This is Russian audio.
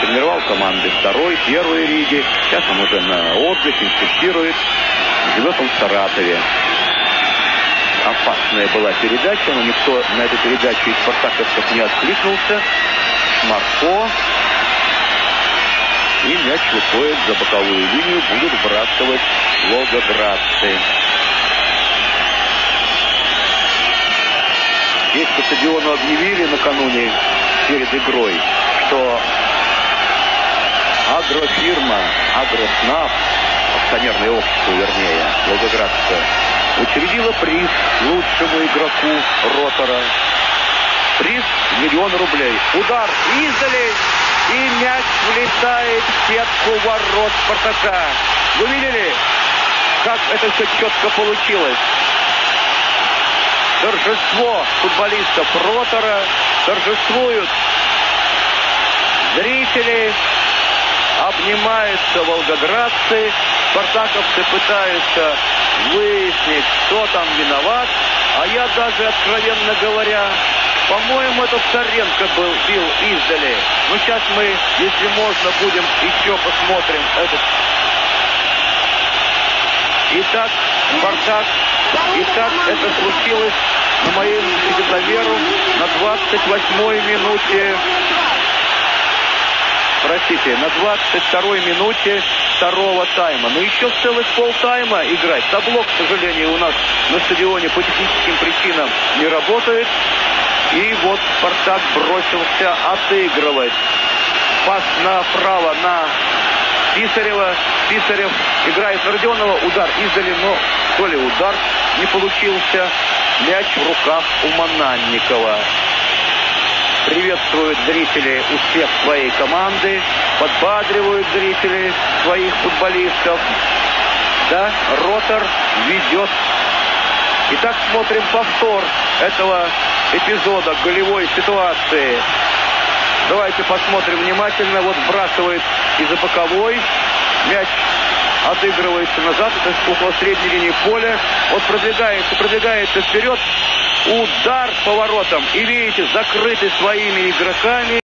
тренировал команды второй, первой лиги. Сейчас он уже на отдыхе, инспектирует. Живет он в Саратове. Опасная была передача, но никто на эту передачу из спартаковцев не откликнулся. Шмарко. И мяч выходит за боковую линию. Будут вбрасывать волгоградцы. Здесь по стадиону объявили накануне перед игрой, что агрофирма, Агроснаб, акционерное общество, вернее, волгоградское, учредила приз лучшему игроку Ротора. Приз — 1 000 000 рублей. Удар издали, и мяч влетает в сетку ворот Спартака. Вы видели, как это все четко получилось? Торжество футболистов Ротора, торжествуют зрители, обнимаются волгоградцы, спартаковцы пытаются выяснить, кто там виноват, а я даже, откровенно говоря, по-моему, это Царенко бил издали. Но сейчас мы, если можно, будем еще посмотрим этот. Итак, Спартак. Итак, это случилось на моем секундаверу на 28-й минуте. Простите, на 22-й минуте второго тайма. Но еще целых полтайма играть. Табло, к сожалению, у нас на стадионе по техническим причинам не работает. И вот Спартак бросился отыгрывать. Пас направо на Писарева. Писарев играет на Родионова. Удар издали, но то ли удар не получился. Мяч в руках у Мананникова. Приветствуют зрители успех своей команды. Подбадривают зрители своих футболистов. Да, Ротор ведет. Итак, смотрим повтор этого эпизода, голевой ситуации. Давайте посмотрим внимательно. Вот вбрасывает из-за боковой. Мяч отыгрывается назад. Это около средней линии поля. Вот продвигается вперед. Удар по воротам. И видите, закрыты своими игроками.